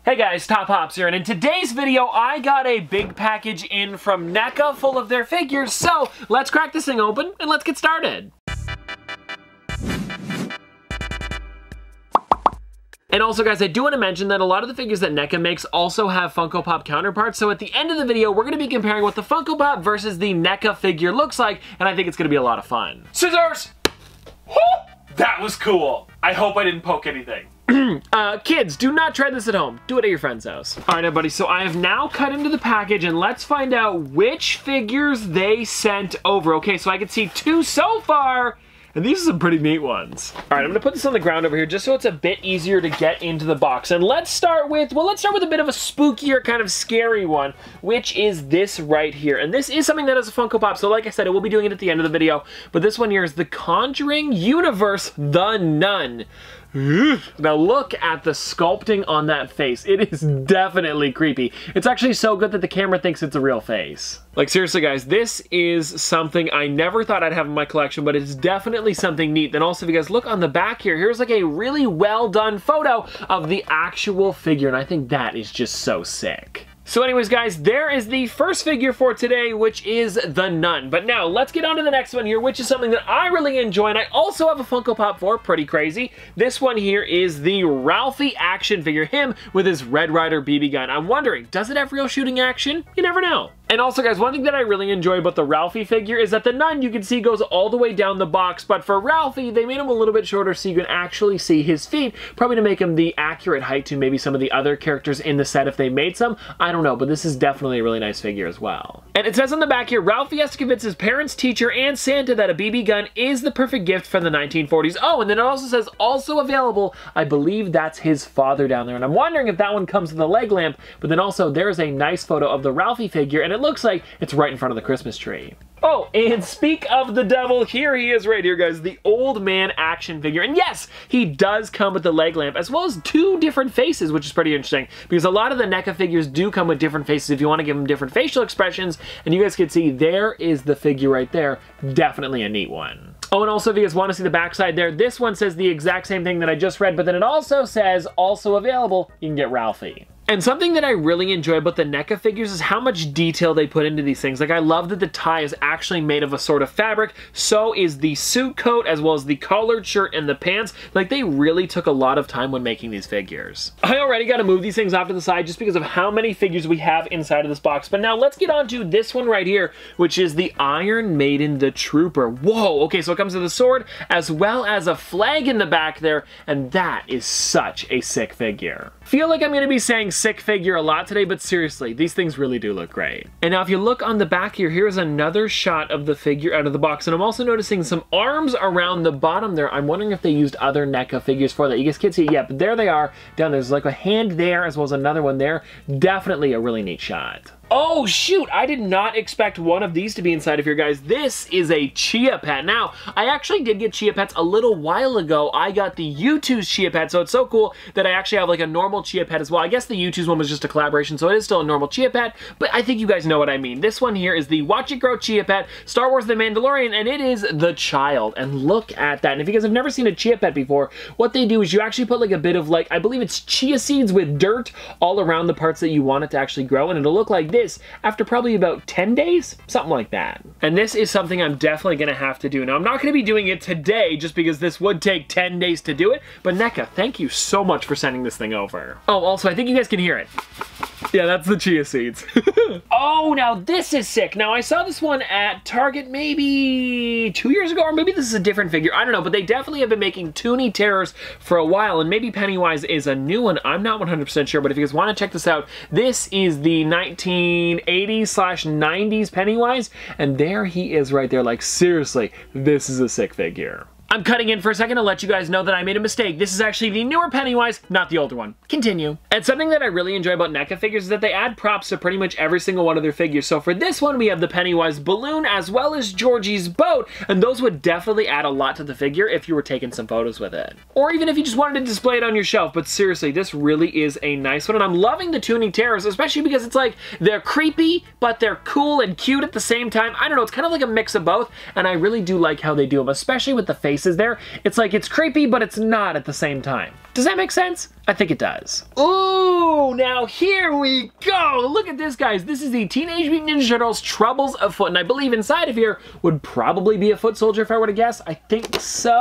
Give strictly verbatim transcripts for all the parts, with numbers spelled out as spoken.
Hey guys, Top Pops here, and in today's video, I got a big package in from NECA full of their figures, so let's crack this thing open and let's get started. And also guys, I do want to mention that a lot of the figures that NECA makes also have Funko Pop counterparts, so at the end of the video, we're going to be comparing what the Funko Pop versus the NECA figure looks like, and I think it's going to be a lot of fun. Scissors! That was cool! I hope I didn't poke anything. uh, kids, do not try this at home. Do it at your friend's house. All right, everybody, so I have now cut into the package, and let's find out which figures they sent over. Okay, so I can see two so far, and these are some pretty neat ones. All right, I'm gonna put this on the ground over here just so it's a bit easier to get into the box. And let's start with, well, let's start with a bit of a spookier, kind of scary one, which is this right here. And this is something that is a Funko Pop, so like I said, I will be doing it at the end of the video. But this one here is the Conjuring Universe, The Nun. Now look at the sculpting on that face. It is definitely creepy. It's actually so good that the camera thinks it's a real face. Like seriously guys, this is something I never thought I'd have in my collection, but it's definitely something neat. Then also if you guys look on the back here, here's like a really well done photo of the actual figure, and I think that is just so sick. So anyways guys, there is the first figure for today, which is the Nun. But now, let's get on to the next one here, which is something that I really enjoy, and I also have a Funko Pop for, pretty crazy. This one here is the Ralphie action figure, him with his Red Ryder B B gun. I'm wondering, does it have real shooting action? You never know. And also guys, one thing that I really enjoy about the Ralphie figure is that the Nun, you can see, goes all the way down the box, but for Ralphie, they made him a little bit shorter so you can actually see his feet, probably to make him the accurate height to maybe some of the other characters in the set if they made some. I don't know, but this is definitely a really nice figure as well. And it says on the back here, Ralphie has to convince his parents, teacher, and Santa that a B B gun is the perfect gift from the nineteen forties. Oh, and then it also says, also available, I believe that's his father down there, and I'm wondering if that one comes with a leg lamp, but then also there's a nice photo of the Ralphie figure, and it looks like it's right in front of the Christmas tree. Oh, and speak of the devil, here he is right here, guys, the old man action figure. And yes, he does come with the leg lamp, as well as two different faces, which is pretty interesting, because a lot of the NECA figures do come with different faces if you want to give them different facial expressions, and you guys can see there is the figure right there. Definitely a neat one. Oh, and also if you guys want to see the backside there, this one says the exact same thing that I just read, but then it also says, also available, you can get Ralphie. And something that I really enjoy about the NECA figures is how much detail they put into these things. Like, I love that the tie is actually made of a sort of fabric. So is the suit coat, as well as the collared shirt and the pants. Like, they really took a lot of time when making these figures. I already got to move these things off to the side just because of how many figures we have inside of this box. But now let's get on to this one right here, which is the Iron Maiden the Trooper. Whoa, okay, so it comes with a sword, as well as a flag in the back there, and that is such a sick figure. Feel like I'm going to be saying sick figure a lot today, but seriously, these things really do look great. And now if you look on the back here, here's another shot of the figure out of the box, and I'm also noticing some arms around the bottom there. I'm wondering if they used other NECA figures for that. You guys can't see it yet, but there they are down there. There's like a hand there, as well as another one there. Definitely a really neat shot. Oh shoot, I did not expect one of these to be inside of here, guys. This is a Chia Pet. Now, I actually did get Chia Pets a little while ago. I got the U two's Chia Pet, so it's so cool that I actually have like a normal Chia Pet as well. I guess the U two's one was just a collaboration, so it is still a normal Chia Pet, but I think you guys know what I mean. This one here is the Watch It Grow Chia Pet, Star Wars The Mandalorian, and it is the child. And look at that. And if you guys have never seen a Chia Pet before, what they do is you actually put like a bit of like, I believe it's chia seeds with dirt all around the parts that you want it to actually grow, and it'll look like this after probably about ten days, something like that. And this is something I'm definitely gonna have to do. Now, I'm not gonna be doing it today just because this would take ten days to do it, but NECA, thank you so much for sending this thing over. Oh, also, I think you guys can hear it. Yeah, that's the chia seeds. Oh, now this is sick. Now, I saw this one at Target maybe two years ago, or maybe this is a different figure. I don't know, but they definitely have been making Toonie Terrors for a while, and maybe Pennywise is a new one. I'm not one hundred percent sure, but if you guys want to check this out, this is the nineteen eighties slash nineties Pennywise, and there he is right there. Like, seriously, this is a sick figure. I'm cutting in for a second to let you guys know that I made a mistake. This is actually the newer Pennywise, not the older one. Continue. And something that I really enjoy about NECA figures is that they add props to pretty much every single one of their figures. So for this one, we have the Pennywise balloon as well as Georgie's boat, and those would definitely add a lot to the figure if you were taking some photos with it. Or even if you just wanted to display it on your shelf, but seriously, this really is a nice one, and I'm loving the Toonie Terrors, especially because it's like, they're creepy, but they're cool and cute at the same time. I don't know, it's kind of like a mix of both, and I really do like how they do them, especially with the face faces there. It's like, it's creepy, but it's not at the same time. Does that make sense? I think it does. Ooh, now here we go. Look at this, guys. This is the Teenage Mutant Ninja Turtles Troubles Afoot, and I believe inside of here would probably be a foot soldier if I were to guess. I think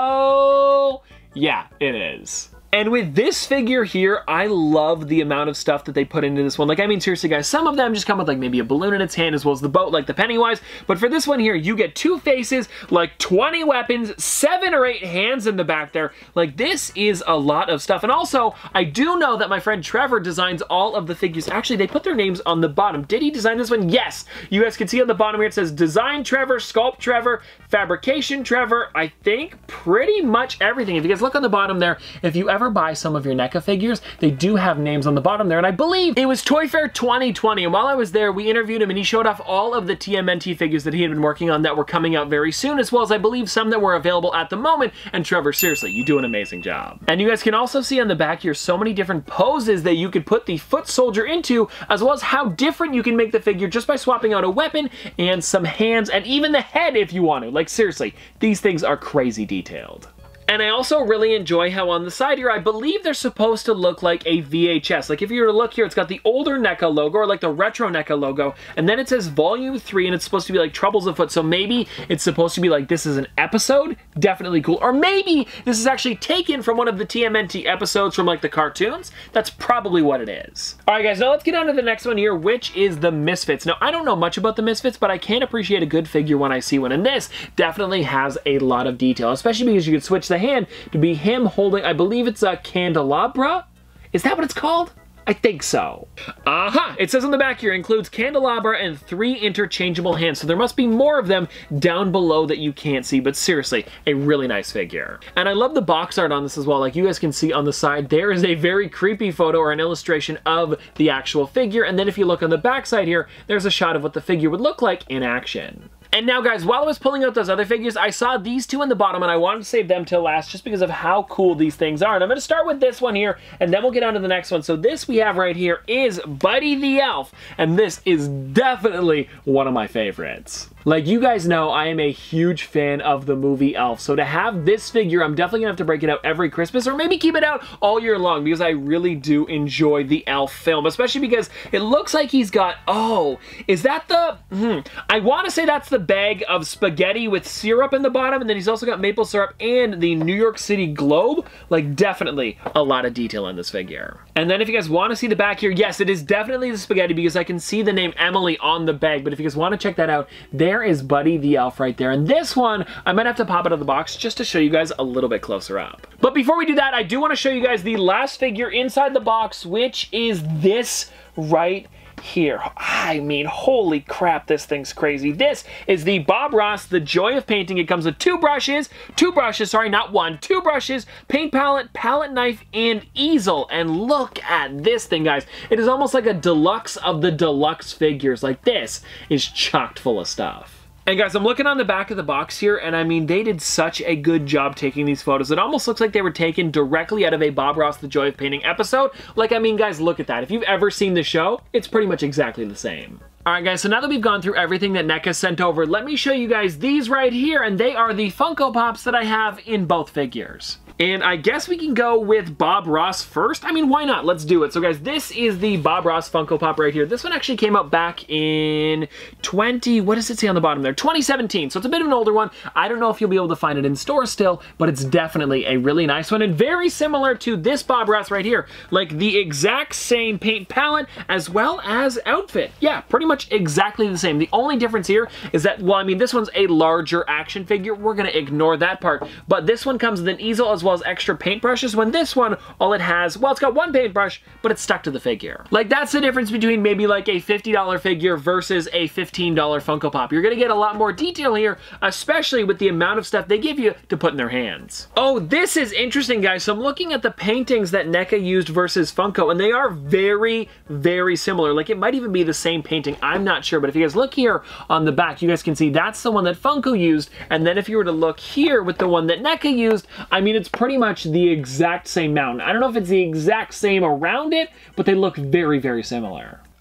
so. Yeah, it is. And with this figure here, I love the amount of stuff that they put into this one. Like, I mean, seriously, guys, some of them just come with, like, maybe a balloon in its hand as well as the boat, like the Pennywise. But for this one here, you get two faces, like twenty weapons, seven or eight hands in the back there. Like, this is a lot of stuff. And also, I do know that my friend Trevor designs all of the figures. Actually, they put their names on the bottom. Did he design this one? Yes! You guys can see on the bottom here, it says Design Trevor, Sculpt Trevor, Fabrication Trevor. I think pretty much everything. If you guys look on the bottom there, if you ever buy some of your NECA figures, they do have names on the bottom there, and I believe it was Toy Fair twenty twenty, and while I was there, we interviewed him, and he showed off all of the T M N T figures that he had been working on that were coming out very soon, as well as I believe some that were available at the moment, and Trevor, seriously, you do an amazing job. And you guys can also see on the back here so many different poses that you could put the foot soldier into, as well as how different you can make the figure just by swapping out a weapon and some hands, and even the head if you want to. Like, seriously, these things are crazy detailed. And I also really enjoy how on the side here, I believe they're supposed to look like a V H S. Like if you were to look here, it's got the older NECA logo, or like the retro NECA logo, and then it says Volume three, and it's supposed to be like Troubles Afoot, so maybe it's supposed to be like this is an episode? Definitely cool. Or maybe this is actually taken from one of the T M N T episodes from like the cartoons. That's probably what it is. Alright guys, now let's get on to the next one here, which is the Misfits. Now, I don't know much about the Misfits, but I can appreciate a good figure when I see one, and this definitely has a lot of detail, especially because you could switch the hand to be him holding, I believe it's a candelabra? Is that what it's called? I think so. Aha! It says on the back here, includes candelabra and three interchangeable hands, so there must be more of them down below that you can't see, but seriously, a really nice figure. And I love the box art on this as well. Like you guys can see on the side, there is a very creepy photo or an illustration of the actual figure, and then if you look on the back side here, there's a shot of what the figure would look like in action. And now guys, while I was pulling out those other figures, I saw these two in the bottom and I wanted to save them till last just because of how cool these things are. And I'm going to start with this one here and then we'll get on to the next one. So this we have right here is Buddy the Elf, and this is definitely one of my favorites. Like you guys know, I am a huge fan of the movie Elf, so to have this figure, I'm definitely gonna have to break it out every Christmas, or maybe keep it out all year long, because I really do enjoy the Elf film, especially because it looks like he's got, oh, is that the, hmm, I want to say that's the bag of spaghetti with syrup in the bottom, and then he's also got maple syrup and the New York City globe. Like, definitely a lot of detail in this figure. And then if you guys want to see the back here, yes, it is definitely the spaghetti, because I can see the name Emily on the bag, but if you guys want to check that out, there There is Buddy the Elf right there. And this one, I might have to pop it out of the box just to show you guys a little bit closer up. But before we do that, I do want to show you guys the last figure inside the box, which is this right here. I mean, holy crap, this thing's crazy. This is the Bob Ross, The Joy of Painting. It comes with two brushes, two brushes, sorry, not one, two brushes, paint palette, palette knife, and easel. And look at this thing, guys. It is almost like a deluxe of the deluxe figures. Like, this is chocked full of stuff. And guys, I'm looking on the back of the box here, and I mean, they did such a good job taking these photos. It almost looks like they were taken directly out of a Bob Ross The Joy of Painting episode. Like, I mean, guys, look at that. If you've ever seen the show, it's pretty much exactly the same. Alright guys, so now that we've gone through everything that NECA sent over, let me show you guys these right here, and they are the Funko Pops that I have in both figures. And I guess we can go with Bob Ross first. I mean, why not? Let's do it. So guys, this is the Bob Ross Funko Pop right here. This one actually came out back in twenty, what does it say on the bottom there? twenty seventeen, so it's a bit of an older one. I don't know if you'll be able to find it in stores still, but it's definitely a really nice one and very similar to this Bob Ross right here. Like the exact same paint palette as well as outfit. Yeah, pretty much exactly the same. The only difference here is that, well, I mean, this one's a larger action figure. We're gonna ignore that part, but this one comes with an easel as well as extra paintbrushes, when this one, all it has, well, it's got one paintbrush, but it's stuck to the figure. Like, that's the difference between maybe like a fifty dollar figure versus a fifteen dollar Funko Pop. You're gonna get a lot more detail here, especially with the amount of stuff they give you to put in their hands. Oh, this is interesting, guys. So I'm looking at the paintings that NECA used versus Funko, and they are very, very similar. Like, it might even be the same painting. I'm not sure, but if you guys look here on the back, you guys can see that's the one that Funko used, and then if you were to look here with the one that NECA used, I mean, it's pretty much the exact same mountain. I don't know if it's the exact same around it, but they look very, very similar.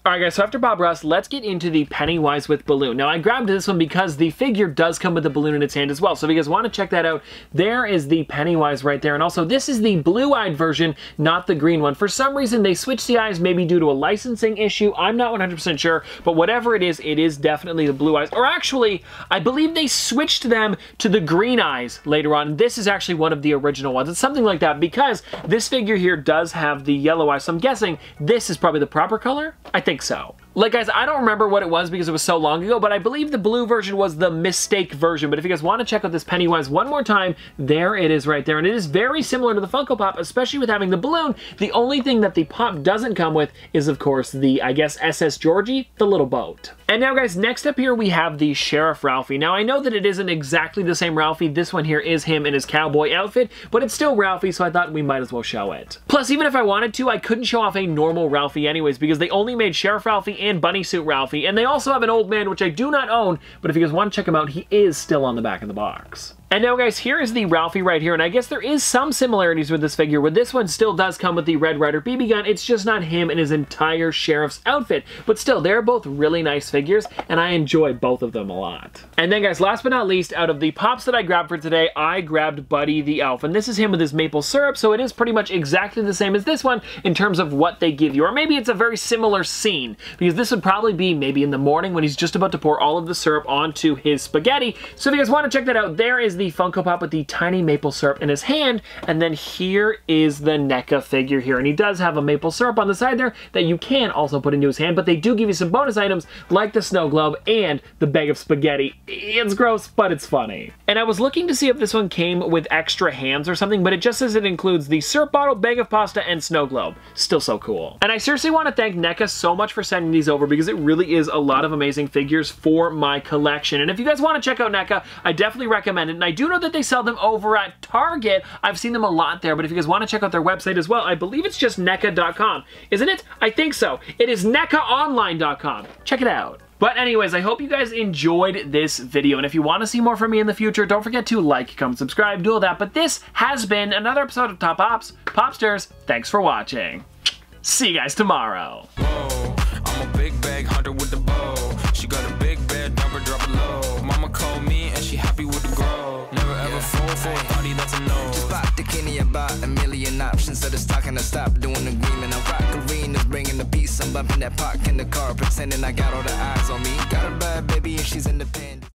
Alright guys, so after Bob Ross, let's get into the Pennywise with balloon. Now I grabbed this one because the figure does come with the balloon in its hand as well. So if you guys want to check that out, there is the Pennywise right there. And also this is the blue-eyed version, not the green one. For some reason they switched the eyes, maybe due to a licensing issue. I'm not one hundred percent sure, but whatever it is, it is definitely the blue eyes. Or actually, I believe they switched them to the green eyes later on. This is actually one of the original ones. It's something like that because this figure here does have the yellow eyes. So I'm guessing this is probably the proper color? I think so. Like guys, I don't remember what it was because it was so long ago, but I believe the blue version was the mistake version. But if you guys want to check out this Pennywise one more time, there it is right there. And it is very similar to the Funko Pop, especially with having the balloon. The only thing that the Pop doesn't come with is, of course, the, I guess, S S Georgie, the little boat. And now guys, next up here we have the Sheriff Ralphie. Now I know that it isn't exactly the same Ralphie. This one here is him in his cowboy outfit, but it's still Ralphie, so I thought we might as well show it. Plus, even if I wanted to, I couldn't show off a normal Ralphie anyways because they only made Sheriff Ralphie and Bunny Suit Ralphie, and they also have an old man, which I do not own, but if you guys want to check him out, he is still on the back of the box. And now guys, here is the Ralphie right here, and I guess there is some similarities with this figure, where this one still does come with the Red Ryder B B gun. It's just not him in his entire sheriff's outfit, but still, they're both really nice figures, and I enjoy both of them a lot. And then guys, last but not least, out of the Pops that I grabbed for today, I grabbed Buddy the Elf, and this is him with his maple syrup, so it is pretty much exactly the same as this one in terms of what they give you, or maybe it's a very similar scene, because this would probably be maybe in the morning when he's just about to pour all of the syrup onto his spaghetti. So if you guys want to check that out, there is the Funko Pop with the tiny maple syrup in his hand, and then here is the NECA figure here, and he does have a maple syrup on the side there that you can also put into his hand, but they do give you some bonus items like the snow globe and the bag of spaghetti. It's gross, but it's funny. And I was looking to see if this one came with extra hands or something, but it just says it includes the syrup bottle, bag of pasta, and snow globe. Still so cool. And I seriously want to thank NECA so much for sending these over because it really is a lot of amazing figures for my collection. And if you guys want to check out NECA, I definitely recommend it. And I do know that they sell them over at Target. I've seen them a lot there, but if you guys want to check out their website as well, I believe it's just NECA dot com. Isn't it? I think so. It is NECA online dot com. Check it out. But anyways, I hope you guys enjoyed this video, and if you want to see more from me in the future, don't forget to like, comment, subscribe, do all that. But this has been another episode of Top Pops. Popsters, thanks for watching. See you guys tomorrow. Whoa, I'm a big bag hunter with the bow. She got a big bed, number drop it low. Mama called me and she happy with the grow. Never ever fall for a party that's a no. Just pop the Kenny about a million options. So just talking to stop doing agreement. I rock arenas, bringing the peace. I'm bumping that park in the car, pretending I got all the eyes on me. Got a bad baby and she's independent.